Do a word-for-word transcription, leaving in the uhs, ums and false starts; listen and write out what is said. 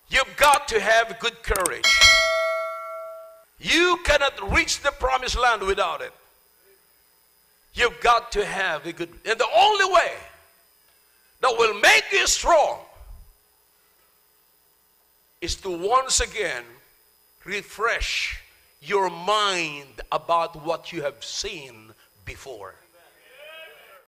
You've got to have good courage. You cannot reach the promised land without it. You've got to have a good, and the only way that will make you strong is to once again refresh your mind about what you have seen before.